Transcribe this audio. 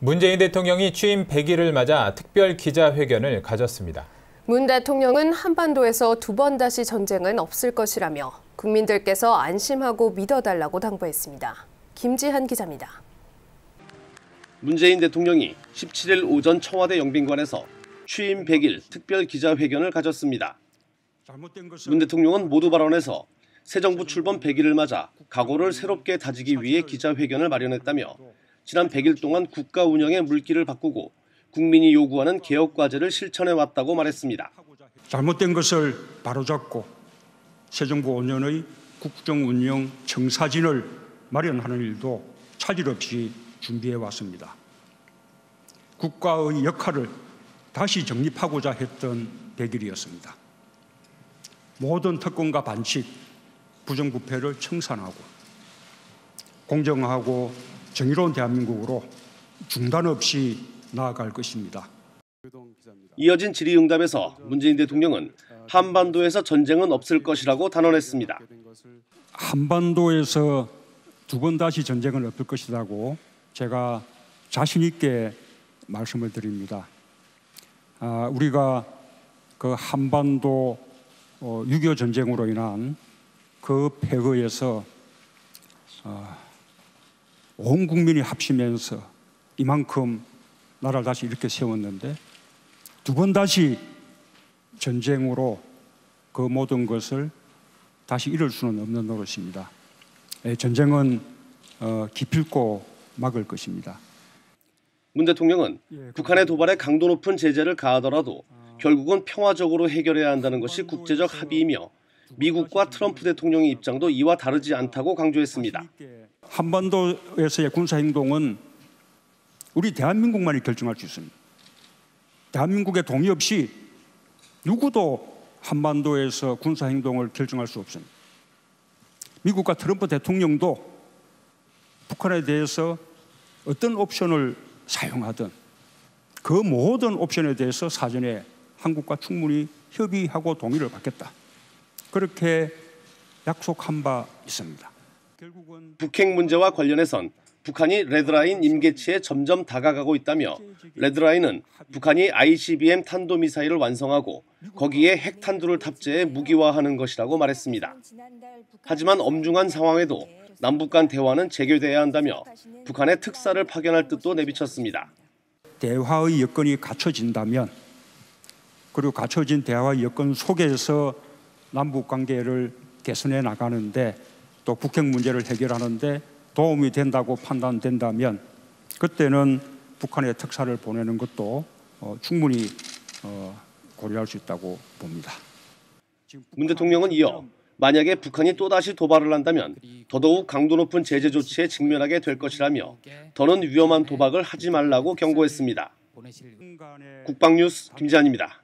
문재인 대통령이 취임 100일을 맞아 특별 기자회견을 가졌습니다. 문 대통령은 한반도에서 두 번 다시 전쟁은 없을 것이라며 국민들께서 안심하고 믿어달라고 당부했습니다. 김지한 기자입니다. 문재인 대통령이 17일 오전 청와대 영빈관에서 취임 100일 특별 기자회견을 가졌습니다. 문 대통령은 모두 발언에서 새 정부 출범 100일을 맞아 각오를 새롭게 다지기 위해 기자회견을 마련했다며 지난 100일 동안 국가 운영의 물길을 바꾸고 국민이 요구하는 개혁 과제를 실천해왔다고 말했습니다. 잘못된 것을 바로잡고 새 정부 5년의 국정 운영 청사진을 마련하는 일도 차질 없이 준비해왔습니다. 국가의 역할을 다시 정립하고자 했던 100일이었습니다. 모든 특권과 반칙, 부정부패를 청산하고 공정하고 정의로운 대한민국으로 중단 없이 나아갈 것입니다. 이어진 질의응답에서 문재인 대통령은 한반도에서 전쟁은 없을 것이라고 단언했습니다. 한반도에서 두 번 다시 전쟁은 없을 것이라고 제가 자신 있게 말씀을 드립니다. 우리가 그 한반도 6.25 전쟁으로 인한 그 폐허에서 온 국민이 합치면서 이만큼 나라를 다시 이렇게 세웠는데 두 번 다시 전쟁으로 그 모든 것을 다시 이룰 수는 없는 노릇입니다. 전쟁은 기필코 막을 것입니다. 문 대통령은 북한의 도발에 강도 높은 제재를 가하더라도 결국은 평화적으로 해결해야 한다는 것이 국제적 합의이며 미국과 트럼프 대통령의 입장도 이와 다르지 않다고 강조했습니다. 한반도에서의 군사행동은 우리 대한민국만이 결정할 수 있습니다. 대한민국의 동의 없이 누구도 한반도에서 군사행동을 결정할 수 없습니다. 미국과 트럼프 대통령도 북한에 대해서 어떤 옵션을 사용하든 그 모든 옵션에 대해서 사전에 한국과 충분히 협의하고 동의를 받겠다. 그렇게 약속한 바 있습니다. 북핵 문제와 관련해선 북한이 레드라인 임계치에 점점 다가가고 있다며 레드라인은 북한이 ICBM 탄도미사일을 완성하고 거기에 핵탄두를 탑재해 무기화하는 것이라고 말했습니다. 하지만 엄중한 상황에도 남북 간 대화는 재개돼야 한다며 북한의 특사를 파견할 뜻도 내비쳤습니다. 대화의 여건이 갖춰진다면 그리고 갖춰진 대화의 여건 속에서 남북 관계를 개선해 나가는데 또 북핵 문제를 해결하는데 도움이 된다고 판단된다면 그때는 북한의 특사를 보내는 것도 충분히 고려할 수 있다고 봅니다. 문 대통령은 이어 만약에 북한이 또다시 도발을 한다면 더더욱 강도 높은 제재 조치에 직면하게 될 것이라며 더는 위험한 도박을 하지 말라고 경고했습니다. 국방뉴스 김지한입니다.